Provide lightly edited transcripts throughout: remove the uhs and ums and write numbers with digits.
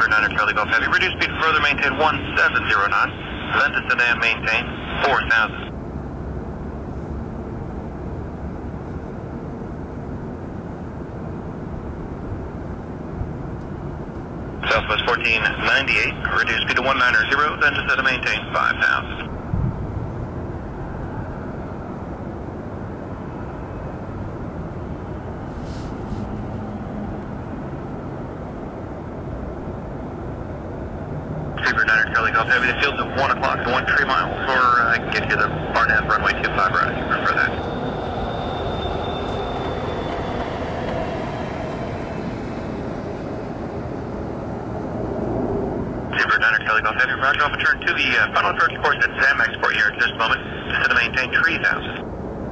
Super 9er Charlie Golf Heavy. Reduce speed further, maintain 170 knots. Then to sedan, maintain 4,000. Southwest 1498, reduce speed to 190, then to set to maintain 5,000. Super 9er Charlie Golf Heavy, the field's at 1 o'clock to 1 tree miles, or I can get you the Barnett runway 25 right, if you prefer that. Super 9er Charlie Golf Heavy, roger, I'll return to the final approach course at Zamaxport here in just a moment, set to maintain 3,000.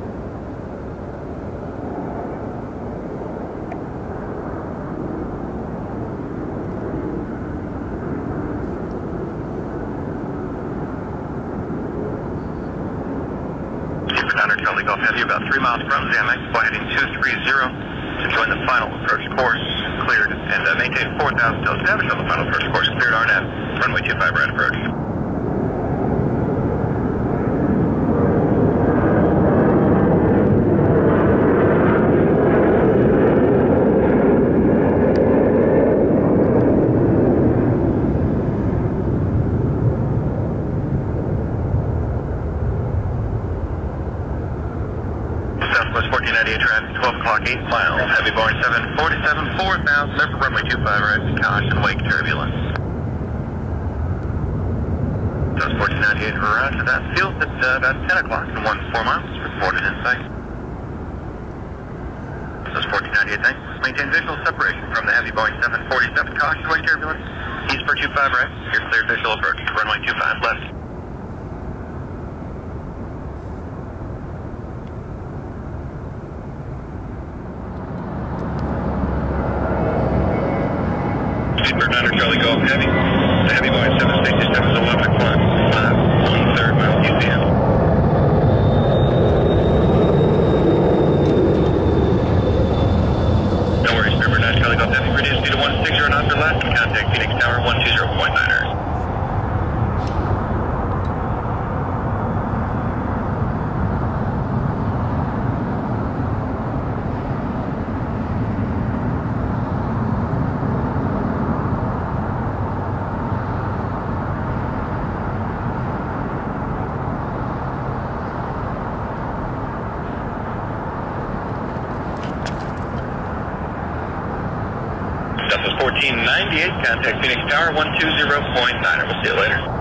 Super 9er Charlie Golf Heavy, about 3 miles from Zamax, fly heading 230 to join the final approach course, cleared, and maintain 4,000 till established on the final approach course, cleared RNF, runway 25 right approach. Southwest 1498 traffic, 12 o'clock, 8 miles. Heavy Boeing 747, 4,000, there for runway 25 right, caution, wake turbulence. Southwest 1498, roger that. Field at about 10 o'clock and 14 miles, reported in sight. Southwest 1498, thanks. Maintain visual separation from the Heavy Boeing 747, caution, wake turbulence. East for 25 right, your clear visual approach, runway 25 left. Super 9er Charlie Golf Heavy. The Heavy Boeing 767 is 11 o'clock. 1/3 mile UCM. No worries, Super 9er Charlie Golf Heavy. Reduce speed to 160 knots or less and contact Phoenix Tower 120.9ers. Southwest 1498, contact Phoenix Tower 120.9. We'll see you later.